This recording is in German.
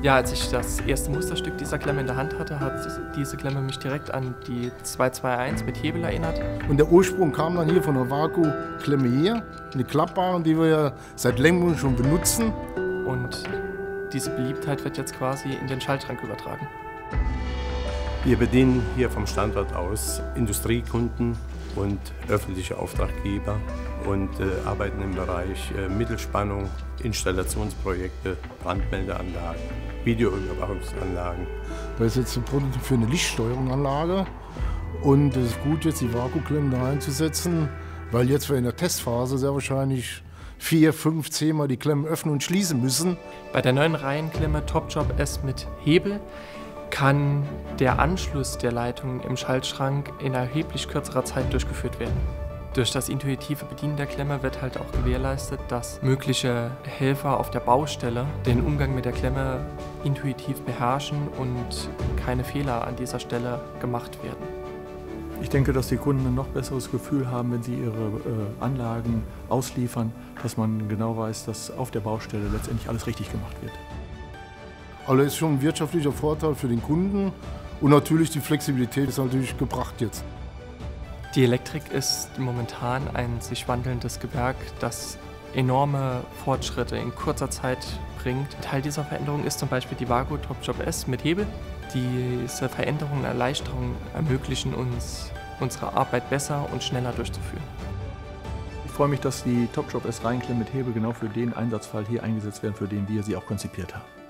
Ja, als ich das erste Musterstück dieser Klemme in der Hand hatte, hat diese Klemme mich direkt an die 221 mit Hebel erinnert. Und der Ursprung kam dann hier von der Vaku-Klemme hier, eine klappbare, die wir ja seit längerem schon benutzen. Und diese Beliebtheit wird jetzt quasi in den Schaltschrank übertragen. Wir bedienen hier vom Standort aus Industriekunden und öffentliche Auftraggeber und arbeiten im Bereich Mittelspannung, Installationsprojekte, Brandmeldeanlagen, Videoüberwachungsanlagen. Da ist jetzt ein Produkt für eine Lichtsteuerungsanlage und es ist gut, jetzt die Vakuumklemmen da einzusetzen, weil jetzt wir in der Testphase sehr wahrscheinlich 4, 5, 10 Mal die Klemmen öffnen und schließen müssen. Bei der neuen Reihenklemme TopJob S mit Hebel kann der Anschluss der Leitungen im Schaltschrank in erheblich kürzerer Zeit durchgeführt werden. Durch das intuitive Bedienen der Klemme wird halt auch gewährleistet, dass mögliche Helfer auf der Baustelle den Umgang mit der Klemme intuitiv beherrschen und keine Fehler an dieser Stelle gemacht werden. Ich denke, dass die Kunden ein noch besseres Gefühl haben, wenn sie ihre Anlagen ausliefern, dass man genau weiß, dass auf der Baustelle letztendlich alles richtig gemacht wird. Also ist schon ein wirtschaftlicher Vorteil für den Kunden und natürlich die Flexibilität ist natürlich gebracht jetzt. Die Elektrik ist momentan ein sich wandelndes Gewerk, das enorme Fortschritte in kurzer Zeit bringt. Teil dieser Veränderung ist zum Beispiel die Vaku TopJob S mit Hebel. Diese Veränderungen und Erleichterungen ermöglichen uns, unsere Arbeit besser und schneller durchzuführen. Ich freue mich, dass die TopJob S Reihenklemme mit Hebel genau für den Einsatzfall hier eingesetzt werden, für den wir sie auch konzipiert haben.